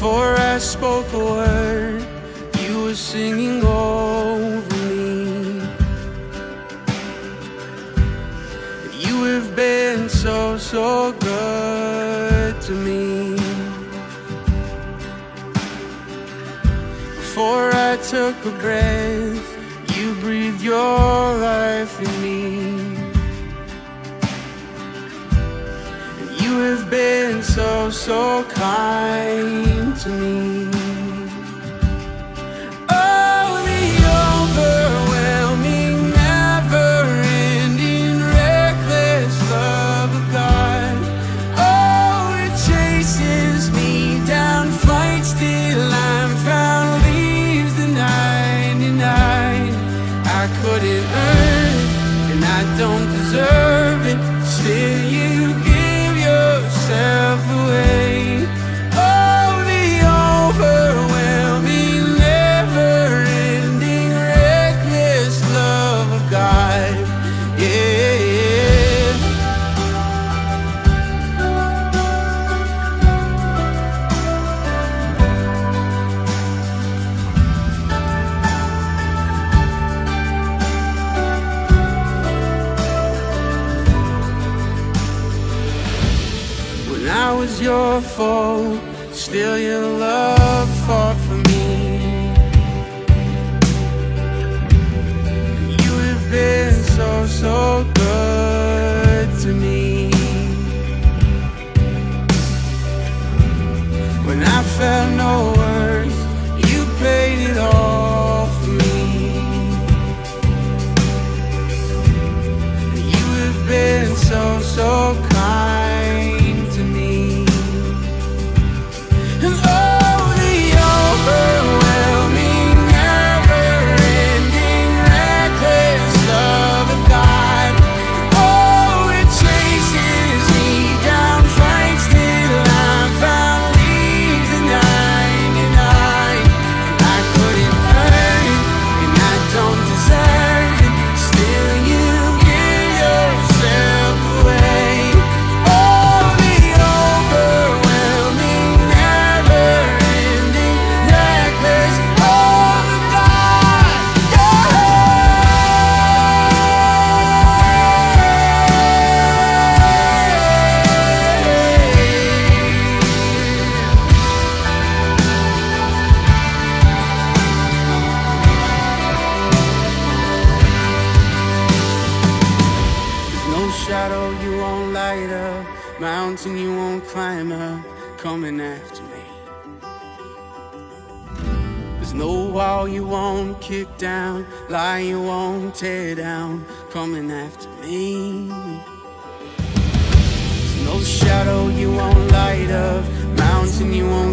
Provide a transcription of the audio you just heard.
Before I spoke a word, you were singing over me. You have been so, so good to me. Before I took a breath, you breathed your life in me. You have been so, so kind to me. Oh, the overwhelming, never-ending, reckless love of God. Oh, it chases me down, fights till I'm found, leaves the 99. I couldn't earn it, and I don't deserve it. Still you give yourself away. Oh, the overwhelming, never-ending, reckless love of God. Yeah. When I was your foe, still your love fought for me. You have been so, so good to me. When I felt no worth, you paid it all for me. You have been so, so kind to me. And oh, the overwhelming, never-ending, reckless love of God. Oh, it chases me down, fights till I'm found, leaves the 99. And I couldn't earn it, and I don't deserve it. Still you give yourself away. Oh, the overwhelming, never-ending, reckless love of God. There's no shadow you won't light up, mountain you won't climb up, coming after me. There's no wall you won't kick down, lie you won't tear down, coming after me. There's no shadow you won't light up, mountain you won't